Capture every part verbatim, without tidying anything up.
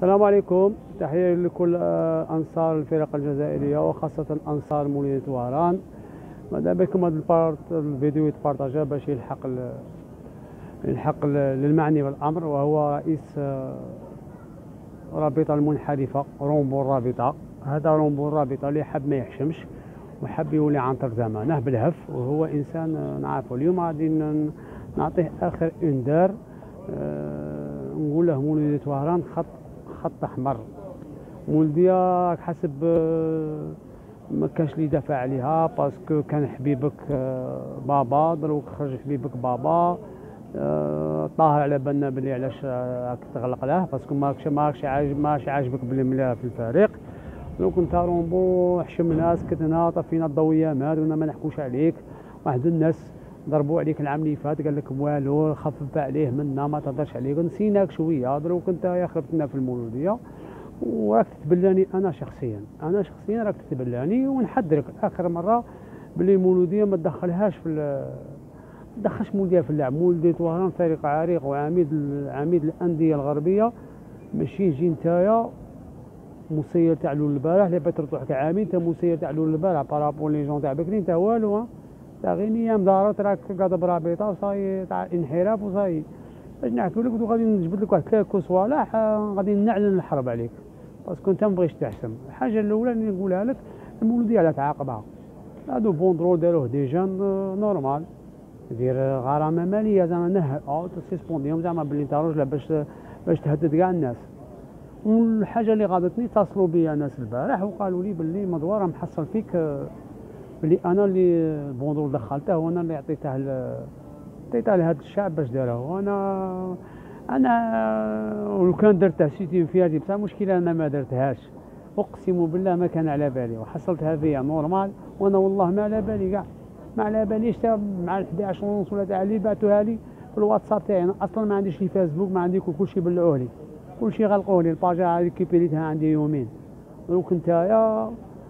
السلام عليكم. تحية لكل آه، أنصار الفرق الجزائرية وخاصة أنصار مولودية وهران. ماذا بكم هذا البارت الفيديو يتبارطاجا باش يلحق ال... يلحق ال- للمعني بالأمر، وهو رئيس آه، رابطة المنحرفة رومبو الرابطة. هذا رومبو الرابطة اللي حب ما يحشمش وحب يولي عنتر زمانه بالهف، وهو إنسان آه، نعرفه. اليوم غادي ن- نعطيه آخر إنذار. آه، نقول له مولودية وهران خط خط أحمر. مولدية حسب آه، ما كانش اللي دافع عليها باسكو كان حبيبك آه، بابا، دروك خرج حبيبك بابا. آه، طاهر على بالنا بلي علاش آه، راك تغلق له باسكو ماكش ماكش عاجب ماكش عاجبك بلي ملي في الفريق. لو كنت رومبو حشمنا سكتنا طفينا الضويامات ونا ما نحكوش عليك. واحد الناس ضربوا عليك العام اللي فات قال لك والو خفف عليه منا ما تهضرش عليك، نسيناك شويه. دروك انت يا خربتنا في المولوديه وراك تتبلاني. انا شخصيا انا شخصيا راك تتبلاني، ونحذرك اخر مره بلي المولوديه ما تدخلهاش في ال- ما تدخلش مولوديه في اللعب. مولوديه وهران فريق عريق وعميد عميد الانديه الغربيه، ماشي يجي نتايا مسير تاع لول البارح اللي بغيت تروح كعامل انت مسير تاع لول البارح بارابول لي جون تاع بكري انت والو. ها تاع غير نيام دارات راك قاعد برابطه وصاي تاع انحراف وصاي. باش نحكي لك غادي نجبد لك واحد ثلاث صوالح آه، غادي نعلن الحرب عليك باسكو انت ما بغيتش تحسم. الحاجه الاولى اللي نقولها لك، المولوديه على تعاقبها. هادو بوندرول داروه ديجا آه، نورمال، دير آه، غرامه ماليه زعما نه او تسيسبونديهم زعما باللي انت راجل باش باش تهدد كاع الناس. والحاجه اللي غاضتني اتصلوا بيا ناس البارح وقالوا لي باللي مدوار محصل فيك آه، باللي انا اللي البوندرول دخلته وانا اللي عطيته ل- عطيتها لهذا الشعب باش داره. وانا انا ولو كان درتها سيتي فيها بصح مشكله انا ما درتهاش. اقسم بالله ما كان على بالي وحصلتها فيها نورمال، وانا والله ما على بالي كاع ما على باليش تا مع ال احد عشر ونص ولا تاع اللي بعثوها لي في الواتساب تاعي. انا اصلا ما عنديش لي فيسبوك، ما عندي كلشي بلعوه لي، كلشي غلقوه لي. الباجا هذه كيبيريتها عندي يومين. دروك نتايا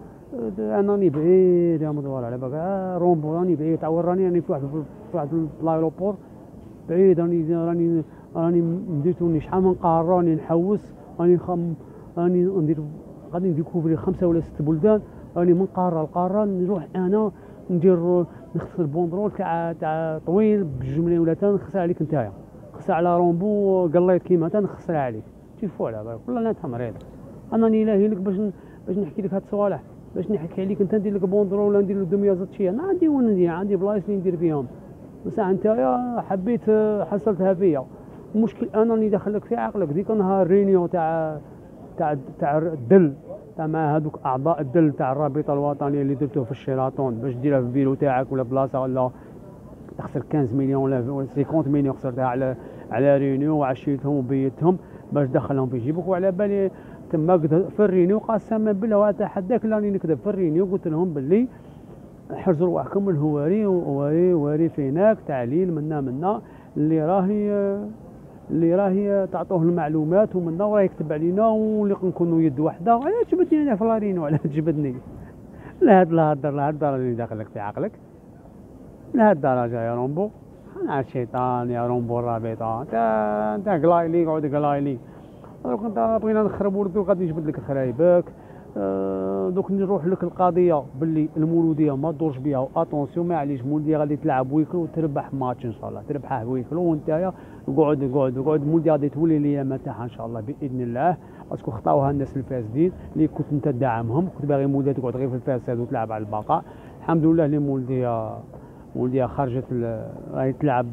انني بعيد يا مدور على بالك آه رومبو راني بعيد تعور راني راني في واحد في واحد لايروبور بعيد. راني راني راني مديتوني شحال من قاره راني نحوس. راني خم راني ندير غادي نديكوفري خمسه ولا ست بلدان. راني من قاره لقاره نروح انا ندير نخسر البوندرول تاع تاع طويل بجمله ولا تا نخسر عليك نتايا، نخسر على رومبو قليت كيما تا نخسر عليك. تيفو على بالك والله انا مريض. انا الهي لك باش باش نحكي لك هاد الصوالح، باش نحكي عليك انت ندير لك بوندرول ولا ندير لك دميه زطشيه. انا عندي وين ندير، عندي بلايص اللي ندير فيهم. بس انت يا حبيت حصلتها فيا. المشكل انا اللي دخلك في عقلك ديك النهار رينيو تاع تاع تاع الدل تاع مع هذوك اعضاء الدل تاع الرابطه الوطنيه اللي درتوه في الشيراطون باش ديرها في البيرو تاعك ولا بلاصه ولا تخسر خمسة مليون ولا خمسين مليون خسرتها على على رينيو وعشيتهم وبيتهم باش دخلهم في جيبك. وعلى بالي تما في الرينيو قسما بالله واتحداك راني نكذب في الرينيو قلت لهم باللي حرزوا رواحكم من الهواري وواري واري فيناك تعليل منا منا اللي راهي اللي راهي تعطوه المعلومات ومنا وراه يكتب علينا واللي نكونوا يد واحده. علاه تجبدني انا في لارينو؟ علاه تجبدني؟ لا هاد لا هاد لا هاد الدرجه اللي داخلك في عقلك، لا هاد الدرجه يا رومبو. انا الشيطان يا رومبو الرابطه. انت انت قلايلي قعد قلايلي. دروك انت بغينا نخربوا لك غادي نجبد لك خرايبك. آه دوك نروح لك القضيه باللي المولوديه ما تدورش بها. واتونسيون معليش المولوديه غادي تلعب ويكل وتربح ماتش ان شاء الله، تربحه ويكل. وانت قعد قعد قعد المولوديه غادي تولي لي متاحه ان شاء الله باذن الله. باسكو خطاوها الناس الفاسدين اللي كنت انت تدعمهم، كنت باغي المولوديه تقعد غير في الفساد وتلعب على البقاء. الحمد لله اللي المولوديه المولوديه خرجت راهي تلعب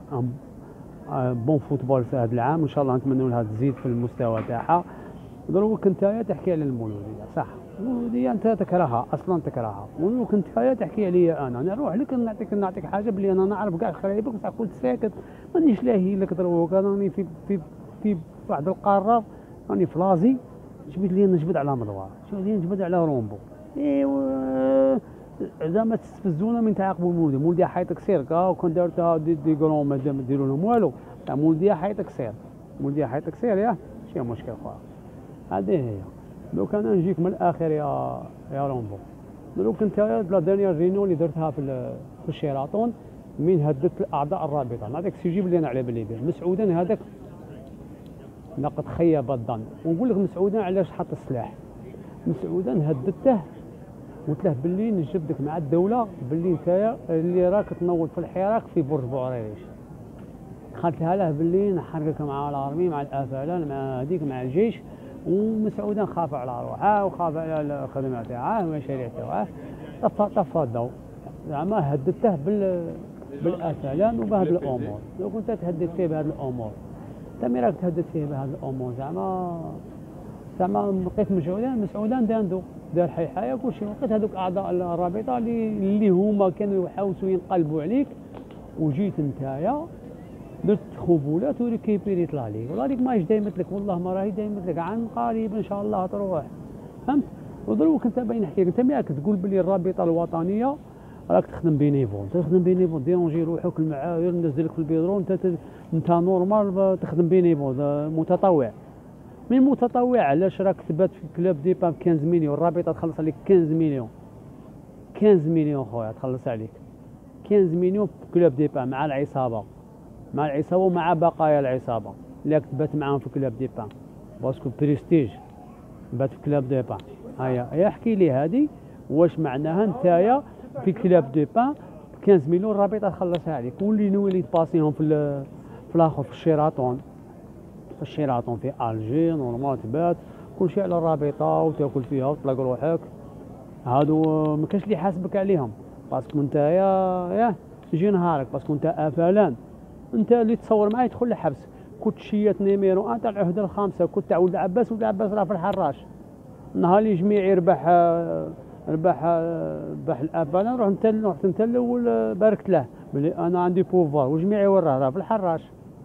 بون فوتبول في هذا العام. ان شاء الله نتمنوا لها تزيد في المستوى تاعها. دروك انت تحكي على المولوديه صح، المولوديه انت تكرهها اصلا تكرهها. دروك انت تحكي عليا انا نروح لك نعطيك نعطيك حاجه بلي انا نعرف كاع خرايبك بصح كنت ساكت مانيش لاهي لك. دروك راني في في في واحد القاره راني في لازي. جبد لي نجبد على مدوار، جبد لي نجبد على رومبو. ايوا زعما تستفزونا من تعاقبوا المولوديه. المولوديه حياتك سير كا وكون دارتها دي, دي كرون ما ديروا لهم والو. تاع المولوديه حياتك سير، المولوديه حياتك سير ياه ماشي مشكل خويا. هذه هي. دوك انا نجيك من الاخر يا يا رومبو. دروك انت لا دانيير رينو اللي درتها في في الشيراطون من هددت الاعضاء الرابطه. نعطيك سيجيب اللي انا على بالي به مسعودا هذاك لقد خيب الظن. ونقول لك مسعودان علاش حط السلاح. مسعودان هددته قلت له باللي نجبدك مع الدوله باللي نتايا اللي راك تنوض في الحراك في برج بوعريريش. قالت لها له باللي نحرقك مع الارمي مع الافلان مع هذيك مع الجيش. ومسعودان خاف على روحه وخاف على الخدمه تاعه والمشاريع تاعه. طفى طفى الضوء زعما هددته بال بالافلام وبهذه الامور. لو كنت تهدد فيه بهذه الامور انت مي راك تهدد فيه بهذه الامور زعما زعما لقيت مسعودان مسعودان داندو دار حيحايه كلشي. لقيت هذوك اعضاء الرابطه اللي اللي هما كانوا يحاولوا ينقلبوا عليك وجيت نتايا درت خبولات وريكيبيريت لاليك والله ليك ماهيش دايمت لك والله ما راهي دايمت لك عن قريب ان شاء الله تروح فهمت. ودروك انت باين نحكي لك انت ماك تقول بلي الرابطه الوطنيه راك تخدم بينيفول تخدم بينيفول ديرونجي روحك المعايير الناس ديالك في البيدرون انت انت نورمال تخدم بينيفول متطوع. من متطوع علاش راك تبات في كلوب دي با خمسطاش مليون الرابطه تخلص عليك خمسطاش مليون خمسطاش مليون خويا تخلص عليك خمسطاش مليون في كلوب دي با مع العصابه مع العصابه ومع بقايا العصابه اللي تبات معاهم في كلوب دي با باسكو بريستيج بات في كلوب دي با. هيا هيا احكي لي هذه واش معناها نتايا في كلوب دي با خمسطاش مليون الرابطه تخلصها عليك واللي نولي تباسيهم في في الاخر في الشيراتون في الشيراتون في الجي نورمال تبات كلشي على الرابطه وتاكل فيها وتطلق روحك. هادو ما كاش اللي يحاسبك عليهم باسكو نتايا ياه يجي نهارك باسكو نتا افلان انت اللي تصور معايا يدخل للحبس. كنت شيات نيميرو ان تاع العهده الخامسه كنت تاع ولد عباس ولد عباس راه في الحراش. نهار اللي جميع ربح ربح ربح الافلان روح انت رحت انت الاول باركت له بلي انا عندي بوفوار وجميع وراه راه في الحراش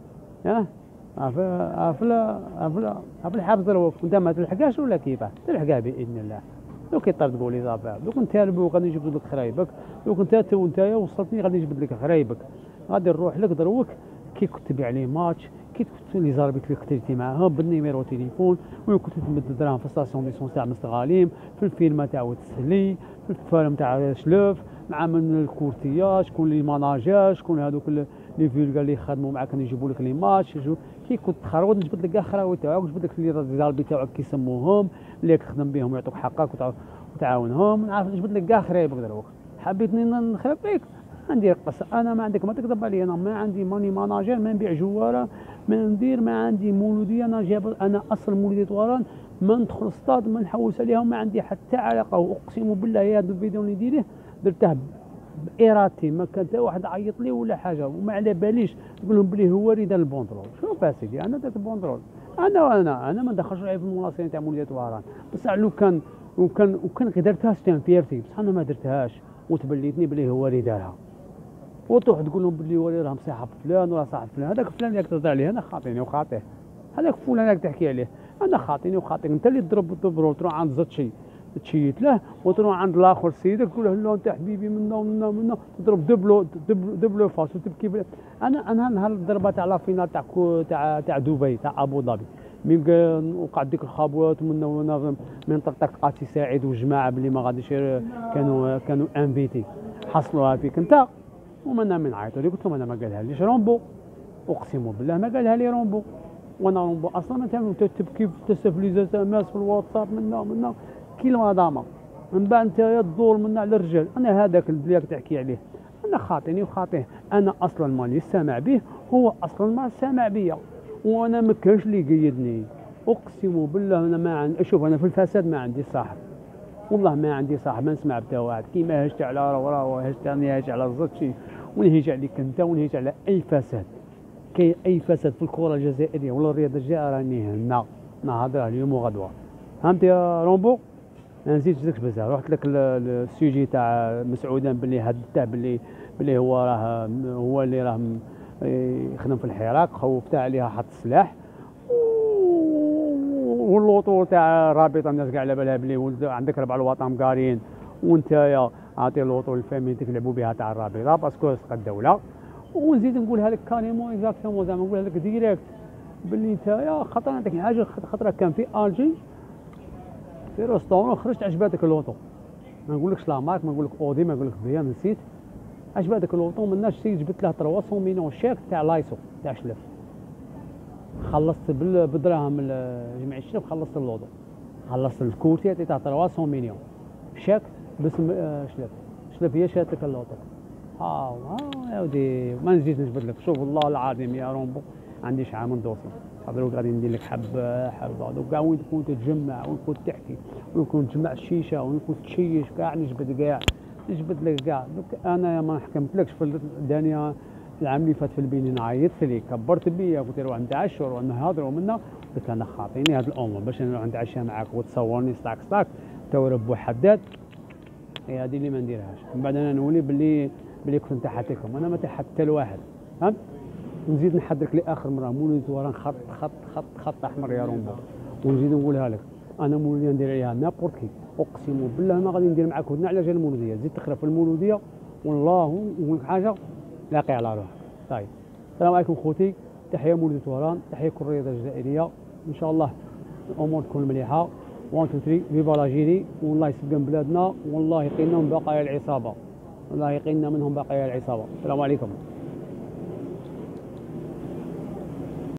ياه عفا عفلا عفلا عفلا الحبس دروك انت ما تلحقاش ولا كيفاه تلحقها باذن الله. لو كيطير تقولي صافي دوك انت ربو غادي نجبد لك خرايبك دوك انت تو انت وصلتني غادي نجبد لك خرايبك غادي نروح لك دروك كي كنت تبيع لي ماتش كي كنت لي زاربيت اللي كنتي معاهم بالنيميرو تليفون وين كنت تمد دراهم في ستاسيون ديسونس تاع مستغاليم في الفيلم تاع وتسهلي في الفيلم تاع شلوف مع من الكورتياج شكون لي ماناجر شكون هذوك لي فيلغا اللي يخدموا معاك كانوا يجيبوا لك لي ماتش كي كنت تخرج نجبد لك خراوي تاعك ونجبد لك لي زاربي تاعك كيسموهم اللي تخدم بهم ويعطوك حقك وتعاونهم نعرف نجبد لك كاع خرايبك دروك. حبيتني نخرب فيك ندير قصه انا ما عندك ما تكذب علي انا ما عندي ماني ماناجر ما نبيع جواره ما ندير ما عندي مولوديه انا جاب انا اصل مولوديه وران ما ندخل الصاد ما نحوس عليهم ما عندي حتى علاقه واقسم بالله هذا الفيديو اللي نديره درته بارادتي ما كان حتى واحد عيط لي ولا حاجه وما على باليش نقول لهم بلي هو اللي دار البونترول. شوف اسيدي انا درت البونترول انا وانا انا ما ندخلش في المناصرين تاع مولوديه وران بصح لو كان وكان وكان غير درتها ستان فيرتي بصح انا ما درتهاش وتبليتني بلي هو اللي دارها وتروح تقول لهم بلي ولي راه مصاحب فلان ولا صاحب فلان. هذاك فلان اللي تهضر عليه انا خاطيني وخاطيه هذاك فلان اللي تحكي عليه انا خاطيني وخاطيك انت اللي تضرب تضرب تروح عند زتشي تشيت له وتروح عند الاخر سيدك تقول له لا انت حبيبي منا ومنا ومنا تضرب دبلو دبلو فاس وتبكي. انا انا نهار الضربه تاع لا فينال تاع تاع تاع دبي تاع ابو ظبي من وقع ديك الخابوات ومنا ومنا من طقطق قاسي سعيد وجماعه بلي ما غاديش كانوا كانوا انفيتي حصلوها فيك انت ومنا من عيطوا لي قلت لهم انا ما قالها ليش رومبو اقسم بالله ما قالها لي رومبو وانا رومبو اصلا انت تبكي تستفليز ناس في الواتساب منا ومنا كيلو داما من بعد انت تدور منا على الرجال. انا هذاك اللي تحكي عليه انا خاطيني وخاطيه انا اصلا ماني سامع به هو اصلا ما سامع بيا وانا ما كانش اللي يقيدني اقسم بالله انا ما عندي شوف انا في الفساد ما عندي صاحب والله ما عندي صاحب ما نسمع بتا واحد كيما هشت على راه هشت انا هاج على الزتشي ونهيج عليك انت ونهيج على اي فساد كاين اي فساد في الكره الجزائريه ولا الرياضه الجزائريه راني هنا نهضر اليوم وغدوه. فهمت يا رومبو؟ ما نزيدش لك بزاف رحت لك السوجي تاع مسعودان باللي هدته باللي باللي هو راه هو اللي راه يخدم في الحراك خوفته عليها حط السلاح واللوطو تاع الرابطه الناس كاع على بالها بلي ولد عندك ربع الوطن قارين وانت عاطي اللوطو للفاميلتك يلعبوا بها تاع الرابطه باسكو سقى الدوله. ونزيد نقولها لك كاريمون اكزاكتومون زعما نقولها لك ديريكت باللي نتايا خاطر عندك حاجه خاطر كان في الجي في ريستورون خرجت عجباتك اللوطو ما نقولكش لا مارك ما نقولك اودي ما نقولك بيا نسيت عجباتك اللوطو من الناس جبت له ثلاثمية مليون شيك تاع لايسو تاع شلف خلصت بال- بالدراهم جمعية الشنب، خلصت اللوطو، خلصت الكورتي عطيتها ثلاثمية مليون شاك باسم آه، شلف. شلف هي شات لك اللوطو. ها ها يا ودي ما نزيد نجبد لك. شوف والله العظيم يا رومبو عندي شحال من دوسي، هذا غادي ندير لك حبه حبه هذوك كاع وين تكون تتجمع، وين تكون تحكي، وين تكون تجمع الشيشه، وين تكون تشيش كاع نجبد كاع نجبد لك كاع. دوك انا ما حكمتلكش في الدنيا. العام اللي فات في البنين عيطت لي، كبرت بيا، قلت لي روح نتعشوا روح نهضروا منا. قلت انا خاطيني هذه الامور باش انا نروح نتعشى معاك وتصورني ستاك ستاك تو بوحدات. هي هذه اللي ما نديرهاش. من بعد انا نولي باللي باللي كنت تحتكم، انا ما تحت حتى لواحد. فهمت؟ نزيد نحضرك لاخر مره مولد وران خط خط خط خط احمر يا رومبو، ونزيد نقولها لك انا مولوديه ندير عليها نابورت كي. اقسم بالله ما غادي ندير معاك هدنه على جال المولوديه. زيد تخرب في المولوديه والله نقول لك حاجه لاقي على روحك. طيب السلام عليكم خوتي، تحيه مولوديه وران، تحيه كل الرياضه الجزائريه. ان شاء الله الامور تكون مليحه. واحد اثنين ثلاثة فيفا لاجيري، والله يسقم بلادنا، والله يقينا من بقايا العصابه، والله يقينا منهم بقايا العصابه. السلام عليكم.